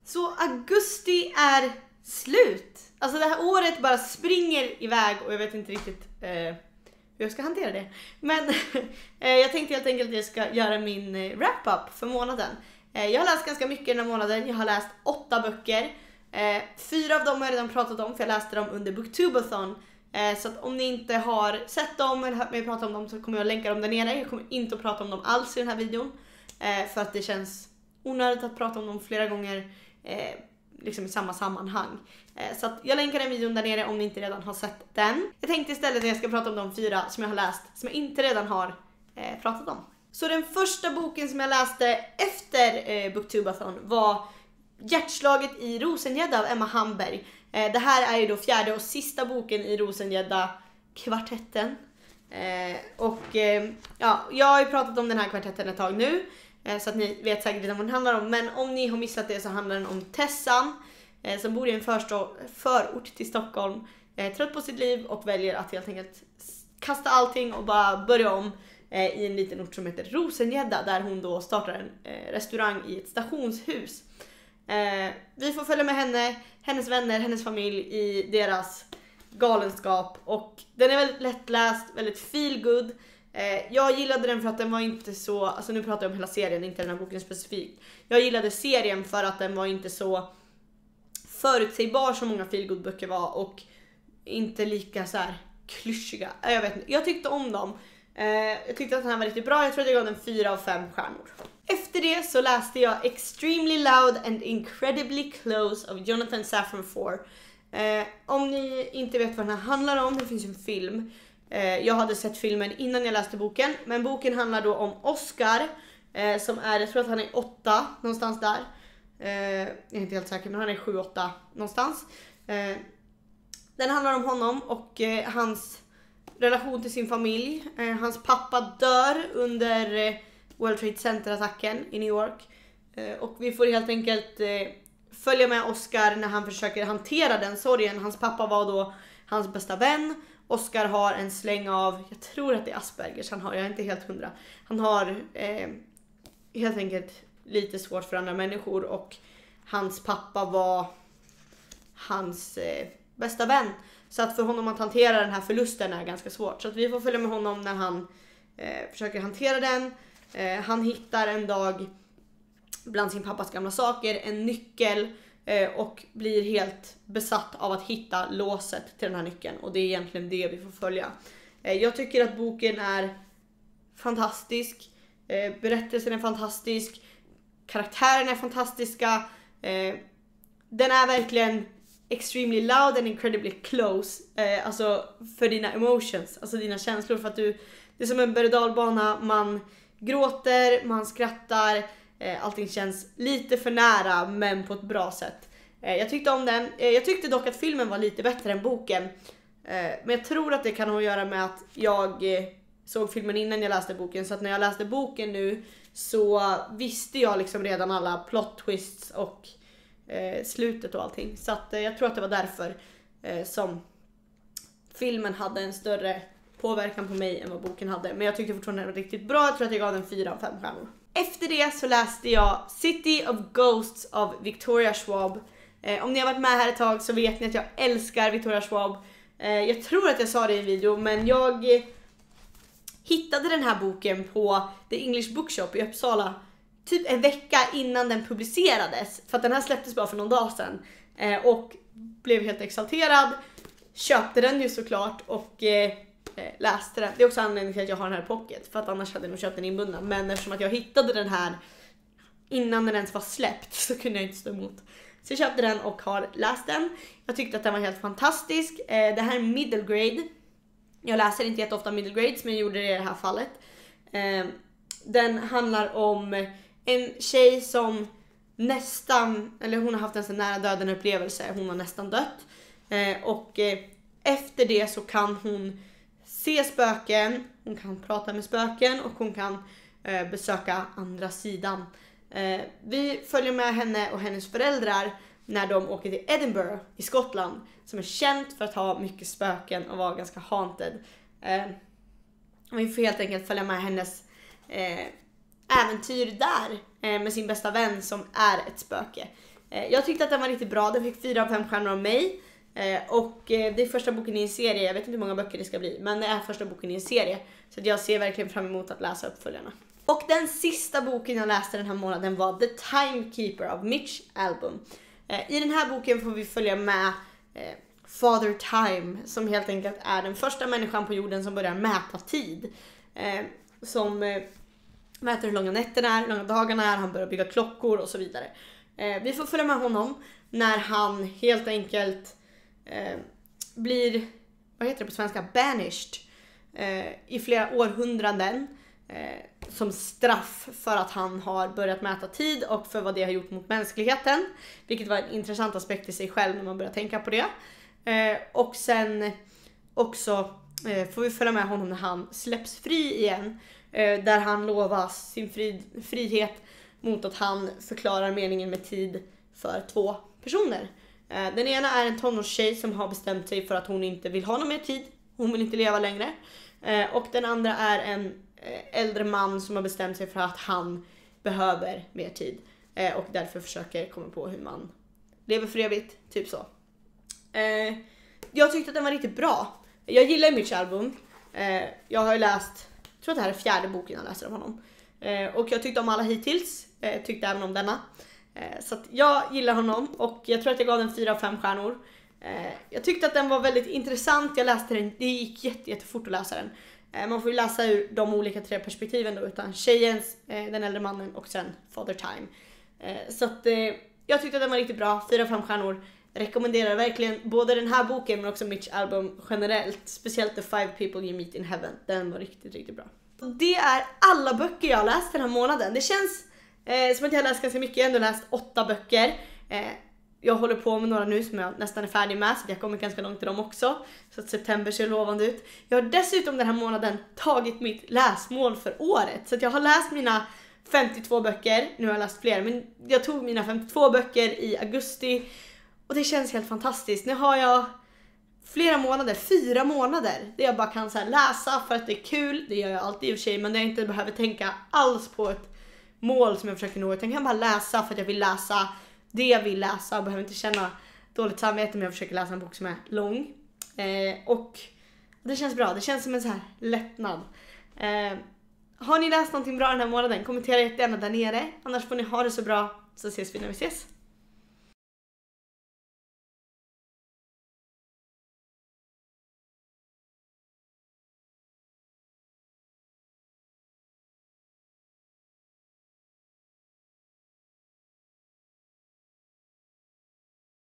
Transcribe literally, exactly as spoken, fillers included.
Så augusti är slut. Alltså det här året bara springer iväg och jag vet inte riktigt eh, hur jag ska hantera det. Men eh, jag tänkte helt enkelt att jag ska göra min eh, wrap-up för månaden. Eh, jag har läst ganska mycket den här månaden. Jag har läst åtta böcker. Eh, fyra av dem har jag redan pratat om för jag läste dem under Booktubeathon. Eh, så att om ni inte har sett dem eller hört mig prata om dem så kommer jag länka dem där nere. Jag kommer inte att prata om dem alls i den här videon. Eh, för att det känns onödigt att prata om dem flera gånger eh, liksom i samma sammanhang. Eh, så att jag länkar den videon där nere om ni inte redan har sett den. Jag tänkte istället att jag ska prata om de fyra som jag har läst som jag inte redan har eh, pratat om. Så den första boken som jag läste efter eh, Booktubeathon var Hjärtslaget i Rosengädda av Emma Hamberg. Eh, det här är ju då fjärde och sista boken i Rosengädda kvartetten. Eh, och eh, ja, jag har ju pratat om den här kvartetten ett tag nu. Eh, så att ni vet säkert redan vad den handlar om. Men om ni har missat det så handlar den om Tessan. Eh, som bor i en förstå- förort till Stockholm. Eh, trött på sitt liv och väljer att helt enkelt kasta allting och bara börja om. Eh, I en liten ort som heter Rosengädda. Där hon då startar en eh, restaurang i ett stationshus. Eh, vi får följa med henne, hennes vänner, hennes familj i deras galenskap. Och den är väldigt lättläst, väldigt feel good. Eh, jag gillade den för att den var inte så, alltså nu pratar jag om hela serien, inte den här boken specifikt. Jag gillade serien för att den var inte så förutsägbar som många feel good böcker var. Och inte lika så här klyschiga. Jag vet inte, jag tyckte om dem. Eh, jag tyckte att den här var riktigt bra, jag tror att jag gav den fyra av fem stjärnor. Efter det så läste jag Extremely Loud and Incredibly Close av Jonathan Safran Foer. Eh, om ni inte vet vad den här handlar om, det finns en film. Eh, jag hade sett filmen innan jag läste boken. Men boken handlar då om Oscar. Eh, som är, jag tror att han är åtta någonstans där. Eh, jag är inte helt säker men han är sju åtta någonstans. Eh, den handlar om honom och eh, hans relation till sin familj. Eh, hans pappa dör under eh, World Trade Center-attacken i New York. Eh, och vi får helt enkelt eh, följa med Oscar när han försöker hantera den sorgen. Hans pappa var då hans bästa vän. Oscar har en släng av, jag tror att det är Aspergers han har, jag är inte helt hundra. Han har eh, helt enkelt lite svårt för andra människor och hans pappa var hans eh, bästa vän. Så att för honom att hantera den här förlusten är ganska svårt. Så att vi får följa med honom när han eh, försöker hantera den. Eh, han hittar en dag bland sin pappas gamla saker en nyckel eh, och blir helt besatt av att hitta låset till den här nyckeln. Och det är egentligen det vi får följa. Eh, jag tycker att boken är fantastisk. Eh, berättelsen är fantastisk. Karaktärerna är fantastiska. Eh, den är verkligen extremely loud and incredibly close. Eh, alltså för dina emotions, alltså dina känslor. För att du, det är som en berg- och dalbana. Man gråter, man skrattar. Eh, allting känns lite för nära men på ett bra sätt. Eh, jag tyckte om den. Eh, jag tyckte dock att filmen var lite bättre än boken. Eh, men jag tror att det kan ha att göra med att jag eh, såg filmen innan jag läste boken. Så att när jag läste boken nu så visste jag liksom redan alla plot twists och eh, slutet och allting. Så att eh, jag tror att det var därför eh, som filmen hade en större påverkan på mig än vad boken hade. Men jag tyckte fortfarande den var riktigt bra. Jag tror att jag gav den fyra av fem stjärnor. Efter det så läste jag City of Ghosts av Victoria Schwab. Eh, om ni har varit med här ett tag så vet ni att jag älskar Victoria Schwab. Eh, jag tror att jag sa det i en video men jag eh, hittade den här boken på The English Bookshop i Uppsala typ en vecka innan den publicerades. För att den här släpptes bara för någon dag sedan. Eh, och blev helt exalterad. Köpte den ju såklart och eh, läste den. Det är också anledningen till att jag har den här pocket. För att annars hade jag nog köpt den inbunden. Men eftersom att jag hittade den här innan den ens var släppt så kunde jag inte stå emot. Så jag köpte den och har läst den. Jag tyckte att den var helt fantastisk. Eh, det här är middle grade. Jag läser inte jätteofta middle grades men jag gjorde det i det här fallet. Eh, den handlar om en tjej som nästan, eller hon har haft en så nära döden upplevelse. Hon har nästan dött. Eh, och eh, efter det så kan hon se spöken, hon kan prata med spöken och hon kan eh, besöka andra sidan. Eh, vi följer med henne och hennes föräldrar när de åker till Edinburgh i Skottland som är känt för att ha mycket spöken och vara ganska haunted. Eh, vi får helt enkelt följa med hennes eh, äventyr där eh, med sin bästa vän som är ett spöke. Eh, jag tyckte att den var riktigt bra, den fick fyra av fem stjärnor av mig. Eh, och eh, det är första boken i en serie, jag vet inte hur många böcker det ska bli, men det är första boken i en serie. Så att jag ser verkligen fram emot att läsa uppföljarna. Och den sista boken jag läste den här månaden var The Timekeeper av Mitch Albom. Eh, I den här boken får vi följa med eh, Father Time, som helt enkelt är den första människan på jorden som börjar mäta tid. Eh, som eh, mäter hur långa nätterna är, hur långa dagarna är, han börjar bygga klockor och så vidare. Eh, vi får följa med honom när han helt enkelt eh, blir, vad heter det på svenska, banished eh, i flera århundraden eh, som straff för att han har börjat mäta tid och för vad det har gjort mot mänskligheten. Vilket var en intressant aspekt i sig själv när man börjar tänka på det. Eh, och sen också eh, får vi följa med honom när han släpps fri igen. Eh, där han lovas sin fri, frihet mot att han förklarar meningen med tid för två personer. Eh, den ena är en tonårstjej som har bestämt sig för att hon inte vill ha någon mer tid. Hon vill inte leva längre. Eh, och den andra är en eh, äldre man som har bestämt sig för att han behöver mer tid. Eh, och därför försöker komma på hur man lever för evigt, typ så. Eh, jag tyckte att den var riktigt bra. Jag gillar Mitch Albom. Eh, jag har ju läst, jag tror att det här är fjärde boken jag läser av honom. Eh, och jag tyckte om alla hittills. Eh, tyckte även om denna. Eh, så att jag gillar honom och jag tror att jag gav den fyra av fem stjärnor. Eh, jag tyckte att den var väldigt intressant. Jag läste den, det gick jätte, jättefort att läsa den. Eh, man får ju läsa ur de olika tre perspektiven då, utan tjejens, eh, den äldre mannen och sen Father Time. Eh, så att eh, jag tyckte att den var riktigt bra, fyra av fem stjärnor. Rekommenderar verkligen både den här boken men också Mitch Albom generellt. Speciellt The Five People You Meet in Heaven. Den var riktigt, riktigt bra. Det är alla böcker jag har läst den här månaden. Det känns eh, som att jag har läst ganska mycket. Jag har ändå läst åtta böcker. Eh, jag håller på med några nu som jag nästan är färdig med. Så jag kommer ganska långt till dem också. Så att september ser lovande ut. Jag har dessutom den här månaden tagit mitt läsmål för året. Så att jag har läst mina femtiotvå böcker. Nu har jag läst fler. Men jag tog mina femtiotvå böcker i augusti. Och det känns helt fantastiskt. Nu har jag flera månader, fyra månader. Där jag bara kan så här läsa för att det är kul. Det gör jag alltid i och för sig. Men jag inte behöver tänka alls på ett mål som jag försöker nå. Jag kan bara läsa för att jag vill läsa det jag vill läsa. Jag behöver inte känna dåligt samvete om jag försöker läsa en bok som är lång. Eh, och det känns bra. Det känns som en så här lättnad. Eh, har ni läst någonting bra den här månaden? Kommentera jättegärna där nere. Annars får ni ha det så bra. Så ses vi när vi ses.